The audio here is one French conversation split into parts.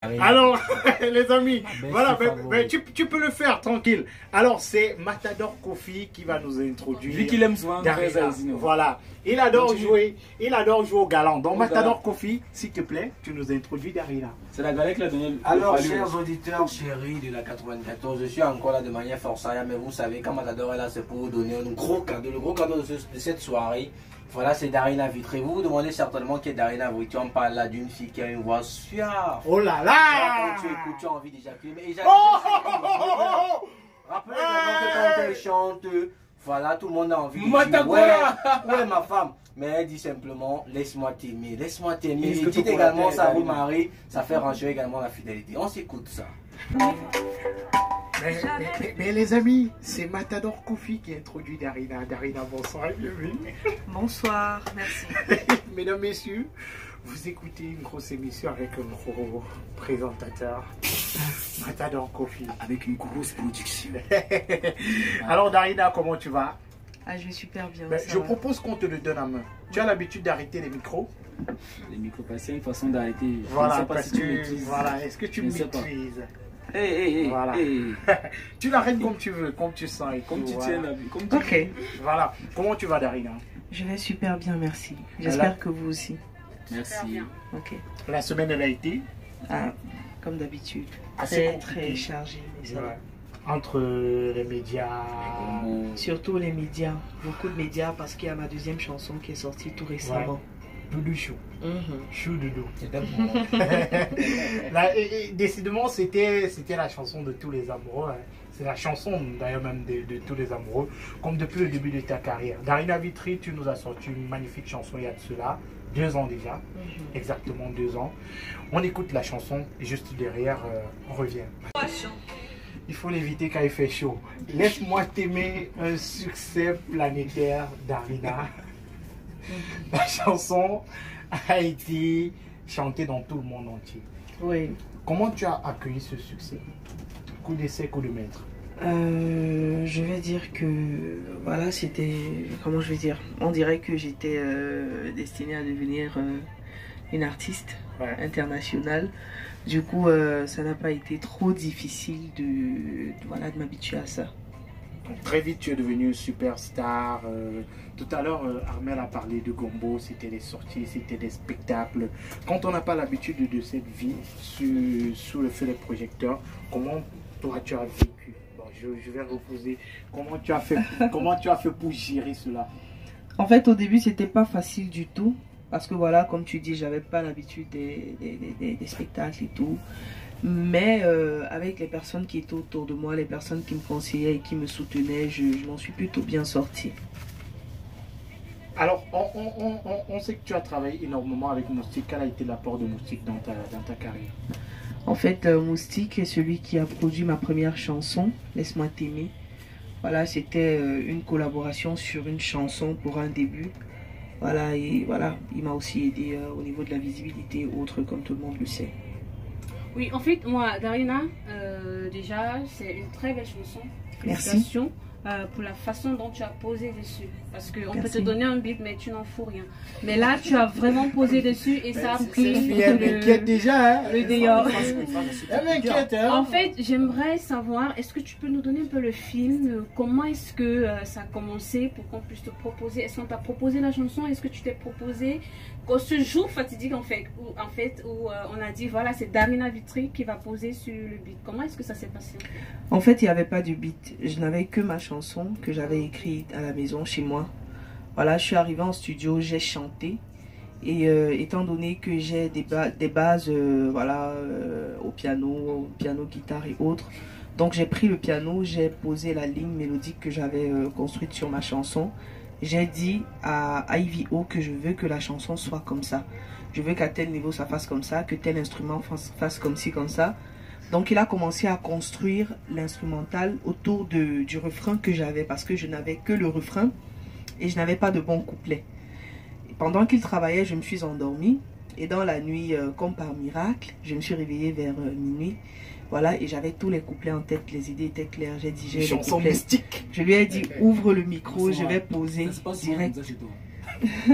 Alors, les amis, Ben, voilà, tu peux le faire tranquille. Alors, c'est Matador Kofi qui va nous introduire. Vu qu'il aime souvent Darina. Voilà, il adore jouer au galant. Donc, Matador Kofi, s'il te plaît, tu nous introduis Darina. C'est la galère qui l'a donné. Alors, chers auditeurs chéris de la 94, je suis encore là de manière forçée, mais vous savez, quand Matador est là, c'est pour vous donner un gros cadeau. Le gros cadeau de cette soirée, voilà, c'est Darina Vitré. Vous vous demandez certainement qui est Darina Vitré. On parle là d'une fille qui a une voix suave. Oh là là! Quand tu écoutes, tu as envie d'éjaculer. Mais éjaculer, rappelez également que quand elle chante, voilà, tout le monde a envie de dire ouais, ma femme. Mais elle dit simplement, laisse-moi t'aimer, laisse-moi t'aimer. Et dites également, ça vous marie, ça fait ranger également la fidélité. On s'écoute ça. Mais les amis, c'est Matador Kofi qui introduit Darina. Darina, bonsoir et bienvenue. Bonsoir, merci. Mesdames, messieurs, vous écoutez une grosse émission avec un gros présentateur, Matador Kofi. Avec une grosse production. Alors Darina, comment tu vas? Ah, je vais super bien. Je propose qu'on te le donne en main. Tu as l'habitude d'arrêter les micros? Les micros, c'est une façon d'arrêter. Voilà, parce que, voilà, est-ce que tu maîtrises? Voilà. Tu l'arrêtes comme tu veux, comme tu sens et comme tu tiens la vie. Ok. Voilà. Comment tu vas, Darina? Je vais super bien, merci. J'espère que vous aussi. Merci. Ok. La semaine, elle a été? Comme d'habitude. Assez très chargée. Entre les médias. Surtout les médias. Beaucoup de médias parce qu'il y a ma deuxième chanson qui est sortie tout récemment. Doudou chou. Chou doudou. Décidément, c'était la chanson de tous les amoureux. Hein. C'est la chanson d'ailleurs même de tous les amoureux. Comme depuis le début de ta carrière. Darina Vitry, tu nous as sorti une magnifique chanson il y a de cela. 2 ans déjà. Exactement 2 ans. On écoute la chanson et juste derrière, on revient. Il faut l'éviter quand il fait chaud. Laisse-moi t'aimer, un succès planétaire, Darina. La chanson a été chantée dans tout le monde entier. Oui. Comment tu as accueilli ce succès? Coup d'essai, coup de maître. Je vais dire que voilà, c'était, comment je vais dire, on dirait que j'étais destinée à devenir une artiste internationale. Du coup, ça n'a pas été trop difficile de m'habituer à ça. Très vite, tu es devenu une superstar. Tout à l'heure, Armel a parlé de Gombo, c'était des sorties, c'était des spectacles. Quand on n'a pas l'habitude de cette vie sous le feu des projecteurs, comment toi tu as vécu? Bon, je vais reposer. Comment tu as fait pour gérer cela? En fait, au début, c'était pas facile du tout. Parce que voilà, comme tu dis, j'avais pas l'habitude des spectacles et tout. Mais avec les personnes qui étaient autour de moi, les personnes qui me conseillaient et qui me soutenaient, je m'en suis plutôt bien sortie. Alors, on sait que tu as travaillé énormément avec Moustique. Quel a été l'apport de Moustique dans ta carrière? En fait, Moustique est celui qui a produit ma première chanson, Laisse-moi t'aimer. Voilà, c'était une collaboration sur une chanson pour un début. Voilà, et voilà, il m'a aussi aidé au niveau de la visibilité et autres, comme tout le monde le sait. Oui, en fait, moi, Darina, déjà, c'est une très belle chanson. Merci. Pour la façon dont tu as posé dessus. Parce qu'on peut te donner un beat, mais tu n'en fous rien. Mais là, tu as vraiment posé dessus et ça a pris le dehors. En fait, j'aimerais savoir, est-ce que tu peux nous donner un peu le film? Comment est-ce que ça a commencé pour qu'on puisse te proposer? Est-ce qu'on t'a proposé la chanson? Est-ce que tu t'es proposé? Ce jour fatidique, en fait, où on a dit, voilà, c'est Darina Vitry qui va poser sur le beat. Comment est-ce que ça s'est passé? En fait, il n'y avait pas de beat. Je n'avais que ma chanson que j'avais écrite à la maison, chez moi. Voilà, je suis arrivée en studio, j'ai chanté. Et étant donné que j'ai des bases au piano, guitare et autres, donc j'ai pris le piano, j'ai posé la ligne mélodique que j'avais construite sur ma chanson. J'ai dit à Ivy O que je veux que la chanson soit comme ça. Je veux qu'à tel niveau ça fasse comme ça, que tel instrument fasse comme ci, comme ça. Donc il a commencé à construire l'instrumental autour du refrain que j'avais, parce que je n'avais que le refrain et je n'avais pas de bon couplet. Pendant qu'il travaillait, je me suis endormie et dans la nuit, comme par miracle, je me suis réveillée vers minuit. Voilà, et j'avais tous les couplets en tête, les idées étaient claires. J'ai dit, j'ai les couplets. Mystique. Je lui ai dit, ouvre le micro, je vais poser direct.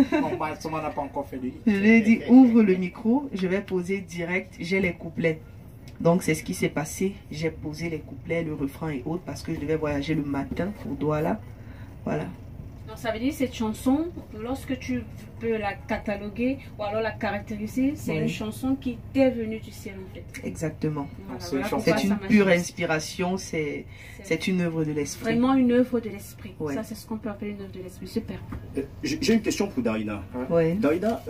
Je lui ai dit, ouvre le micro, je vais poser direct, j'ai les couplets. Donc c'est ce qui s'est passé. J'ai posé les couplets, le refrain et autres parce que je devais voyager le matin pour Douala. Voilà. Donc ça veut dire cette chanson, lorsque tu peux la cataloguer ou alors la caractériser, c'est une chanson qui t'est venue du ciel en fait. Exactement. Voilà, c'est une pure inspiration, c'est une œuvre de l'esprit. Vraiment une œuvre de l'esprit. Ouais. Ça c'est ce qu'on peut appeler une œuvre de l'esprit. Super. J'ai une question pour Darina. Ouais. Darina,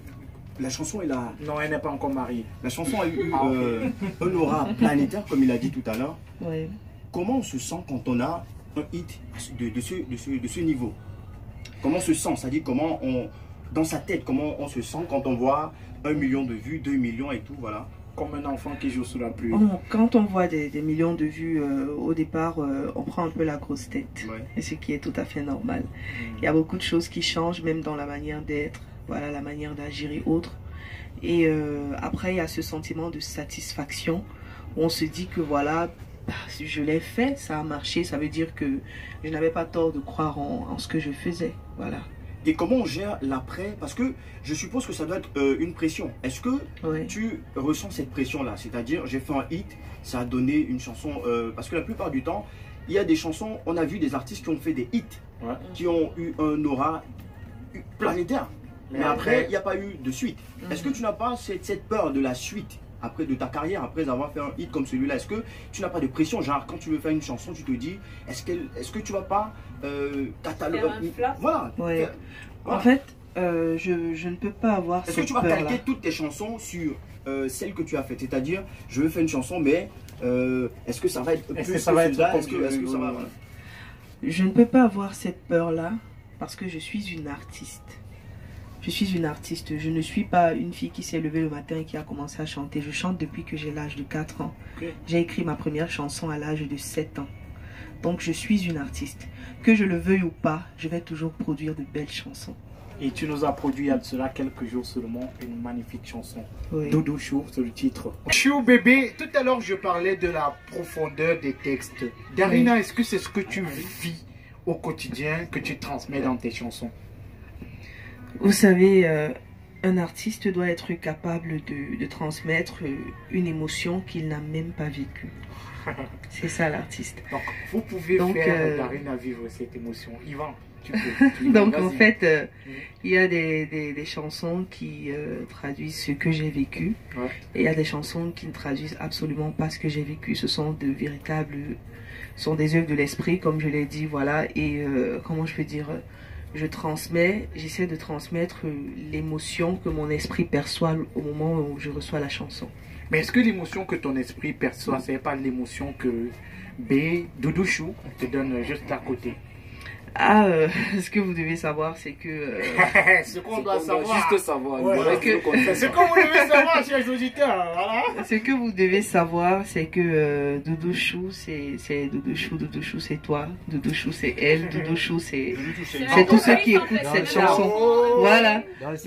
la chanson elle a... Non, elle n'est pas encore mariée. La chanson a eu un aura planétaire comme il a dit tout à l'heure. Ouais. Comment on se sent quand on a un hit de ce niveau? Comment on se sent? C'est-à-dire comment on... Dans sa tête, comment on se sent quand on voit 1 million de vues, 2 millions et tout, voilà. Comme un enfant qui joue sous la pluie. Quand on voit des millions de vues, au départ, on prend un peu la grosse tête. Ouais. Et ce qui est tout à fait normal. Il y a beaucoup de choses qui changent, même dans la manière d'être, voilà, la manière d'agir et autres. Et après, il y a ce sentiment de satisfaction où on se dit que voilà, je l'ai fait, ça a marché, ça veut dire que je n'avais pas tort de croire en ce que je faisais. Voilà. Et comment on gère l'après? Parce que je suppose que ça doit être une pression. Est-ce que tu ressens cette pression-là? C'est-à-dire, j'ai fait un hit, ça a donné une chanson... parce que la plupart du temps, il y a des chansons, on a vu des artistes qui ont fait des hits, qui ont eu un aura planétaire. Mais après, il n'y a pas eu de suite. Est-ce que tu n'as pas cette peur de la suite après de ta carrière, après avoir fait un hit comme celui-là? Est-ce que tu n'as pas de pression? Genre, quand tu veux faire une chanson, tu te dis, est-ce que tu vas pas cataloguer? Voilà. Ouais. En fait, je ne peux pas avoir cette peur-là. Est-ce que tu vas calquer toutes tes chansons sur celles que tu as faites? C'est-à-dire, je veux faire une chanson, mais est-ce que ça va être plus que celle-là? Est-ce que ça va... Voilà. Je ne peux pas avoir cette peur-là parce que je suis une artiste. Je suis une artiste, je ne suis pas une fille qui s'est levée le matin et qui a commencé à chanter. Je chante depuis que j'ai l'âge de 4 ans. J'ai écrit ma première chanson à l'âge de 7 ans. Donc je suis une artiste. Que je le veuille ou pas, je vais toujours produire de belles chansons. Et tu nous as produit il y a de cela quelques jours seulement une magnifique chanson. Oui. Doudou Chou, c'est le titre. Chou bébé, tout à l'heure je parlais de la profondeur des textes. Darina, est-ce que c'est ce que tu vis au quotidien, que tu transmets dans tes chansons? Vous savez, un artiste doit être capable de transmettre une émotion qu'il n'a même pas vécue. C'est ça l'artiste. Donc, vous pouvez faire Darina vivre cette émotion. Yvan, tu peux. Donc, en fait, il y a des chansons qui traduisent ce que j'ai vécu. Ouais. Et il y a des chansons qui ne traduisent absolument pas ce que j'ai vécu. Ce sont de véritables... sont des œuvres de l'esprit, comme je l'ai dit, voilà. Et comment je peux dire... j'essaie de transmettre l'émotion que mon esprit perçoit au moment où je reçois la chanson. Mais est-ce que l'émotion que ton esprit perçoit, ce n'est pas l'émotion que Doudou Chou te donne juste à côté? Ce que vous devez savoir, c'est que... ce qu'on doit savoir. Juste savoir. Ouais, ce que vous devez savoir, chers auditeurs. Voilà. Ce que vous devez savoir, c'est que Doudou Chou, c'est Doudou Chou, c'est toi. Doudou Chou, c'est elle. Doudou Chou, c'est tous ceux qui écoutent cette chanson. Voilà.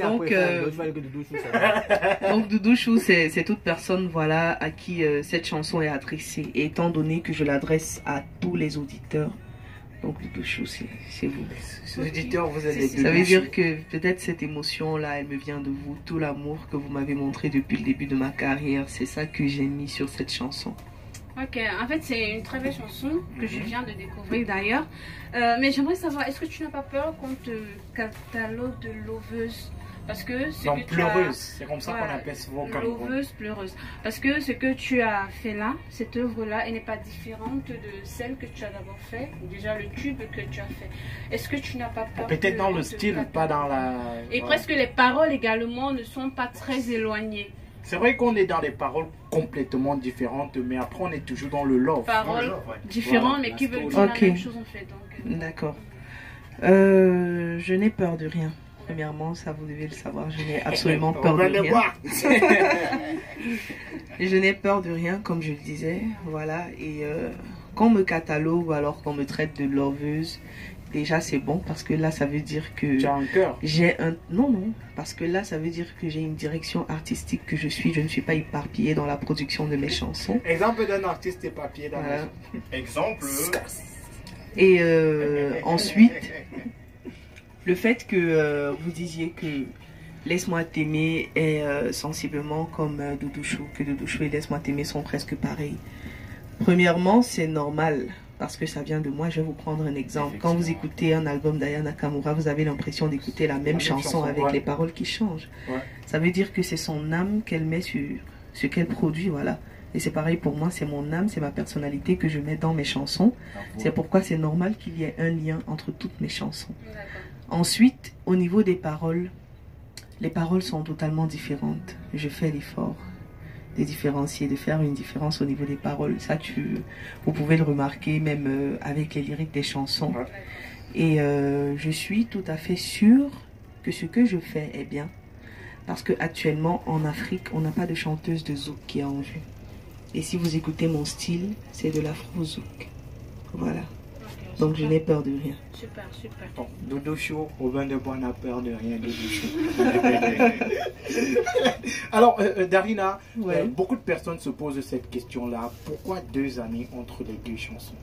Donc Doudou Chou, c'est toute personne, voilà, à qui cette chanson est adressée. Et étant donné que je l'adresse à tous les auditeurs, donc Doudou Chou, c'est vous. Les auditeurs, vous êtes les deux. Ça veut dire que peut-être cette émotion-là, elle me vient de vous. Tout l'amour que vous m'avez montré depuis le début de ma carrière, c'est ça que j'ai mis sur cette chanson. Ok, en fait c'est une très belle chanson que je viens de découvrir d'ailleurs. Mais j'aimerais savoir, est-ce que tu n'as pas peur qu'on te catalogue de loveuse? Parce que donc pleureuse, c'est comme ça qu'on appelle souvent loveuse, pleureuse. Parce que ce que tu as fait là, cette œuvre-là, elle n'est pas différente de celle que tu as d'abord fait, déjà le tube que tu as fait. Est-ce que tu n'as pas peur? Peut-être dans le style, pas dans la... Et presque les paroles également ne sont pas très éloignées. C'est vrai qu'on est dans des paroles complètement différentes, mais après on est toujours dans le love. Paroles différentes, mais qui veulent dire la même chose en fait. D'accord. Je n'ai peur de rien. Premièrement, ça vous devez le savoir, je n'ai absolument peur de rien. Je n'ai peur de rien, comme je le disais, voilà. Et qu'on me catalogue ou alors qu'on me traite de loveuse, déjà c'est bon parce que là ça veut dire que tu as un cœur. Non, parce que là ça veut dire que j'ai une direction artistique que je ne suis pas éparpillée dans la production de mes chansons. Exemple d'un artiste éparpillé dans voilà. Exemple. Et ensuite. Le fait que vous disiez que Laisse-moi t'aimer est sensiblement comme Doudouchou, que Doudouchou et Laisse-moi t'aimer sont presque pareils. Premièrement, c'est normal, parce que ça vient de moi. Je vais vous prendre un exemple. Quand vous écoutez un album d'Aya Nakamura, vous avez l'impression d'écouter la même chanson avec les paroles qui changent. Ça veut dire que c'est son âme qu'elle met sur ce qu'elle produit, voilà. Et c'est pareil pour moi, c'est mon âme, c'est ma personnalité que je mets dans mes chansons. C'est pourquoi c'est normal qu'il y ait un lien entre toutes mes chansons. Ensuite, au niveau des paroles, les paroles sont totalement différentes. Je fais l'effort de différencier, de faire une différence au niveau des paroles. Ça, vous pouvez le remarquer même avec les lyriques des chansons. Et je suis tout à fait sûre que ce que je fais est bien. Parce qu'actuellement, en Afrique, on n'a pas de chanteuse de zouk qui est en vue. Et si vous écoutez mon style, c'est de l'afro-zouk. Voilà. Okay, donc je n'ai peur de rien. Super, super. Bon, Doudouchou, Robin de Bois n'a peur de rien, Doudouchou. Alors, Darina, beaucoup de personnes se posent cette question-là. Pourquoi 2 années entre les 2 chansons?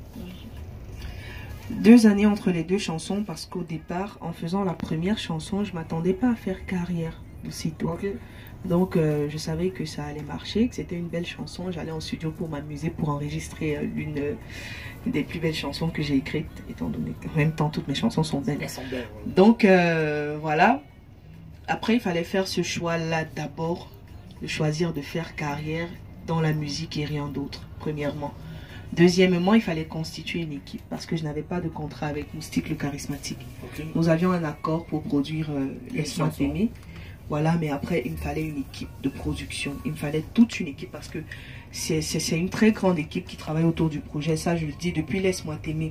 2 années entre les 2 chansons parce qu'au départ, en faisant la première chanson, je ne m'attendais pas à faire carrière aussitôt. Okay. Donc je savais que ça allait marcher, que c'était une belle chanson. J'allais en studio pour m'amuser, pour enregistrer l'une des plus belles chansons que j'ai écrites, étant donné qu'en même temps toutes mes chansons sont belles. Elles sont belles, ouais. Donc voilà. Après il fallait faire ce choix-là d'abord, de choisir de faire carrière dans la musique et rien d'autre, premièrement. Deuxièmement, il fallait constituer une équipe parce que je n'avais pas de contrat avec Moustique le Charismatique. Okay. Nous avions un accord pour produire Laisse-moi t'aimer. Voilà, mais après, il me fallait une équipe de production. Il me fallait toute une équipe parce que c'est une très grande équipe qui travaille autour du projet. Ça, je le dis depuis Laisse-moi t'aimer.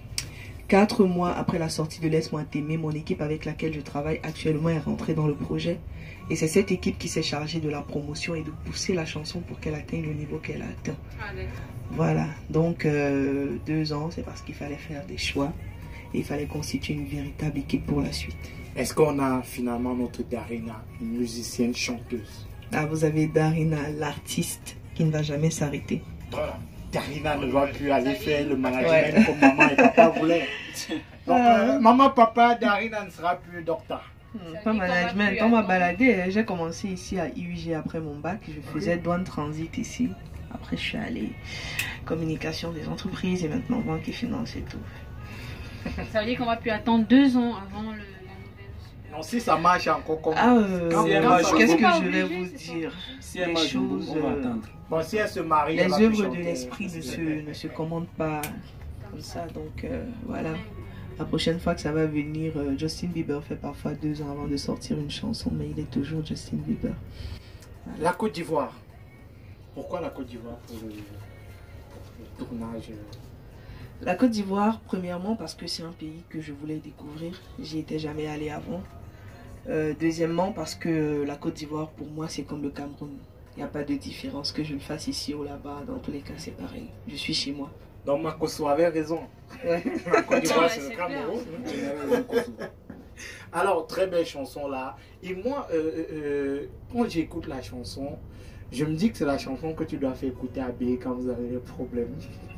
4 mois après la sortie de Laisse-moi t'aimer, mon équipe avec laquelle je travaille actuellement est rentrée dans le projet. Et c'est cette équipe qui s'est chargée de la promotion et de pousser la chanson pour qu'elle atteigne le niveau qu'elle a atteint. Voilà, donc 2 ans, c'est parce qu'il fallait faire des choix. Et il fallait constituer une véritable équipe pour la suite. Est-ce qu'on a finalement notre Darina, une musicienne chanteuse? Ah, vous avez Darina, l'artiste qui ne va jamais s'arrêter. Voilà. Darina ne va plus aller faire le management comme maman et papa voulaient. Donc, maman, papa, Darina ne sera plus docteur. Pas management, on m'a baladé. J'ai commencé ici à IUG après mon bac. Je faisais douane transit ici. Après, je suis allée communication des entreprises et maintenant banque et finance et tout. Ça veut dire qu'on va plus attendre 2 ans avant le... Non, si ça marche encore comme... qu'est-ce que je vais vous dire? Si les choses... Bon, si elle se marie... Les œuvres de l'esprit ne se commandent pas comme ça, donc voilà. La prochaine fois que ça va venir, Justin Bieber fait parfois 2 ans avant de sortir une chanson, mais il est toujours Justin Bieber. Voilà. La Côte d'Ivoire. Pourquoi la Côte d'Ivoire pour le tournage? La Côte d'Ivoire, premièrement, parce que c'est un pays que je voulais découvrir. J'y étais jamais allée avant. Deuxièmement, parce que la Côte d'Ivoire, pour moi, c'est comme le Cameroun. Il n'y a pas de différence que je le fasse ici ou là-bas. Dans tous les cas, c'est pareil. Je suis chez moi. Donc, Makosso avait raison. Ouais. La Côte d'Ivoire, c'est le Cameroun. Alors, très belle chanson là. Et moi, quand j'écoute la chanson, je me dis que c'est la chanson que tu dois faire écouter à B quand vous avez des problèmes.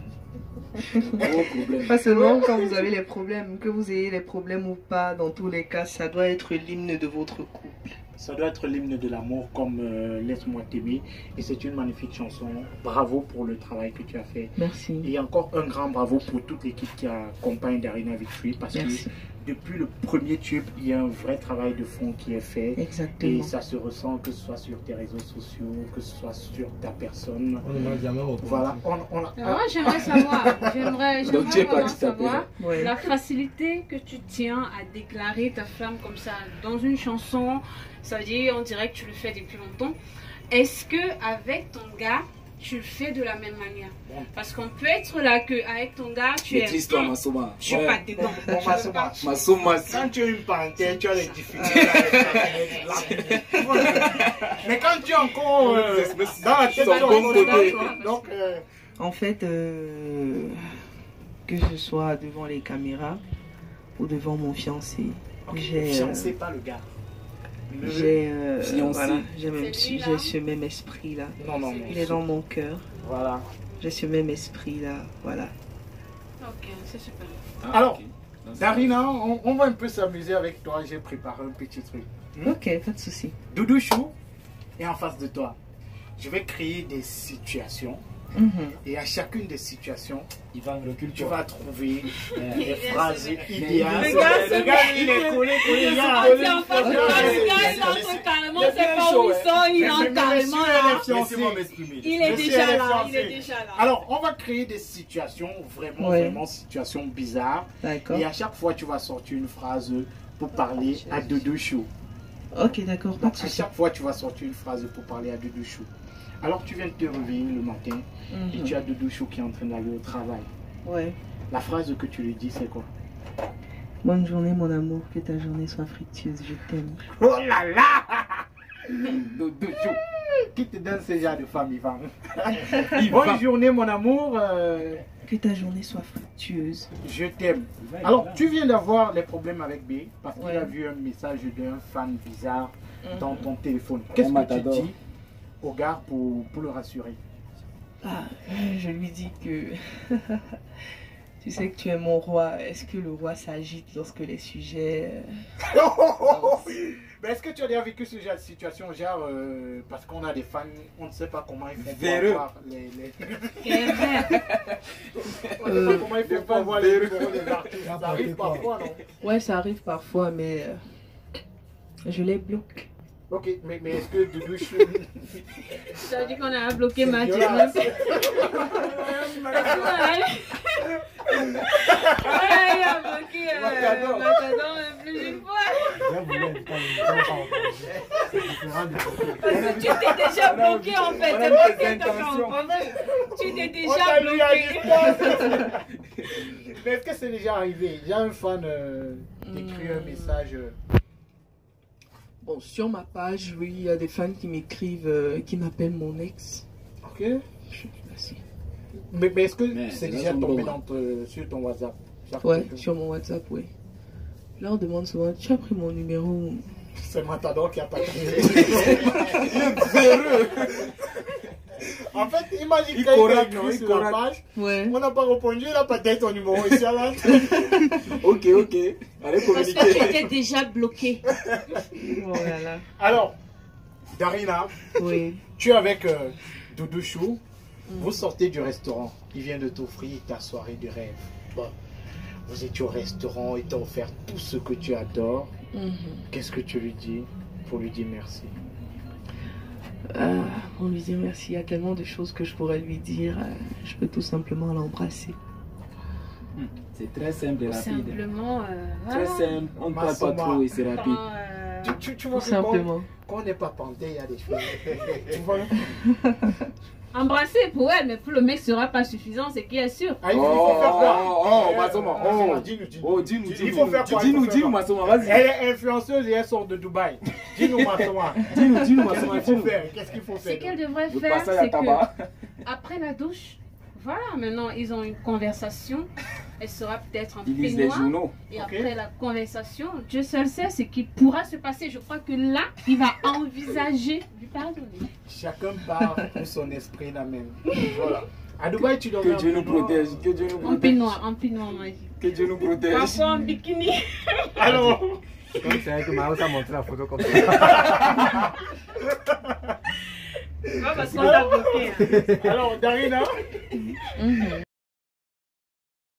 Pas seulement quand vous avez les problèmes, que vous ayez les problèmes ou pas, dans tous les cas, ça doit être l'hymne de votre couple. Ça doit être l'hymne de l'amour comme Laisse-moi t'aimer. Et c'est une magnifique chanson. Bravo pour le travail que tu as fait. Merci. Et encore un grand bravo pour toute l'équipe qui accompagne Darina Victory. Parce Merci. que depuis le premier tube, il y a un vrai travail de fond qui est fait. Exactement. Et ça se ressent, que ce soit sur tes réseaux sociaux, que ce soit sur ta personne. On ne m'a jamais reconnu. Voilà. Moi, j'aimerais savoir, j'aimerais vraiment savoir la facilité que tu tiens à déclarer ta flamme comme ça dans une chanson. Ça veut dire, on dirait que tu le fais depuis longtemps. Est-ce qu'avec ton gars, tu le fais de la même manière? Parce qu'on peut être là qu'avec ton gars, tu es... Je suis pas dedans. Quand tu es une panthère, tu as les difficultés avec mais quand tu es encore dans la tête, tu es bon. Donc, en fait, que ce soit devant les caméras ou devant mon fiancé, fiancé, pas le gars. J'ai ce même esprit là. Non, il est dans mon cœur. Voilà. J'ai ce même esprit là. Voilà. Ok, c'est super. Alors, Darina, on va un peu s'amuser avec toi. J'ai préparé un petit truc. Ok, pas de souci. Doudou Chou est en face de toi. Je vais créer des situations. Et à chacune des situations, tu vas trouver des phrases idéales. Le gars, il est collé. Il est entre carrément, c'est pas où il sort, il est carrément là. Il est déjà là. Alors, on va créer des situations, vraiment situations bizarres. D'accord. Et à chaque fois, tu vas sortir une phrase pour parler à Doudou Chou. Ok, d'accord, pas de souci. À chaque fois, tu vas sortir une phrase pour parler à Doudou Chou. Alors, tu viens de te réveiller le matin et tu as Doudou Chou qui est en train d'aller au travail. Ouais. La phrase que tu lui dis, c'est quoi? Bonne journée, mon amour. Que ta journée soit fructueuse. Je t'aime. Oh là là! Doudou Chou. Qui te donne ce genre de femme, Ivan? Bonne journée, mon amour. Que ta journée soit fructueuse. Je t'aime. Alors, tu viens d'avoir des problèmes avec B parce qu'il a vu un message d'un fan bizarre dans ton téléphone. Qu'est-ce que tu dis au gars pour le rassurer? Je lui dis que tu sais que tu es mon roi. Est-ce que le roi s'agite lorsque les sujets... Mais est-ce que tu as déjà vécu ce genre de situation, genre parce qu'on a des fans, on ne sait pas comment ils font pour avoir les... On ne sait pas comment ils font pour avoir les numéros des artistes. Ça arrive parfois, non? Ouais, ça arrive parfois, mais je les bloque. Ok, mais est-ce que Doudou Chou... Ça veut dire qu'on a bloqué Mathieu. Il a bloqué Matador plus d'une fois. Parce que tu t'es déjà bloqué en fait. C'est pas que t'as fait en problème. Tu t'es déjà bloqué. Mais est-ce que c'est déjà arrivé? Il y a un fan qui écrit un message... Bon, sur ma page, oui, il y a des fans qui m'écrivent, qui m'appellent mon ex. Ok. Merci. Mais est-ce que c'est déjà tombé sur ton WhatsApp? Ouais, sur mon WhatsApp, oui. Je leur demande souvent, tu as pris mon numéro? C'est Matador qui a pas pris. En fait, imagine qu'il a écrit sur la page, on n'a pas répondu, il n'a pas donné ton numéro ici à l'entrée. Ok. Allez, parce que tu étais déjà bloqué. Voilà. Alors, Darina, tu es avec Doudou Chou, vous sortez du restaurant, il vient de t'offrir ta soirée de rêve. Bon, vous étiez au restaurant, il t'a offert tout ce que tu adores. Qu'est-ce que tu lui dis pour lui dire merci? On lui dit merci, il y a tellement de choses que je pourrais lui dire. Je peux tout simplement l'embrasser. C'est très simple et rapide. Simplement, très simple, on ne parle pas trop et c'est rapide. Tu vois, simplement. Quand on n'est pas panté, il y a des choses. Tu vois? Embrasser pour elle, mais pour le mec, ce sera pas suffisant, c'est qui est sûr. Ah, il faut faire quoi? Masoma, dis-nous, Masoma, vas-y. Elle est influenceuse et elle sort de Dubaï. Dis-nous, Masoma. Dis-nous, Masoma. Qu'est-ce qu'il faut faire? Ce qu'elle devrait faire, c'est que après la douche, voilà, maintenant ils ont une conversation. Elle sera peut-être en peignoir. Et après la conversation, Dieu seul sait ce qui pourra se passer. Je crois que là, il va envisager de lui pardonner. Chacun part pour son esprit la même. Voilà. À Dubaï, tu dois... Que Dieu nous protège. Que Dieu nous protège. En peignoir magique. Que Dieu nous protège. Parfois en bikini. Alors... C'est vrai que Mao t'a montré la photo comme ça. Parce qu'on l'a bloqué. Alors, Darina,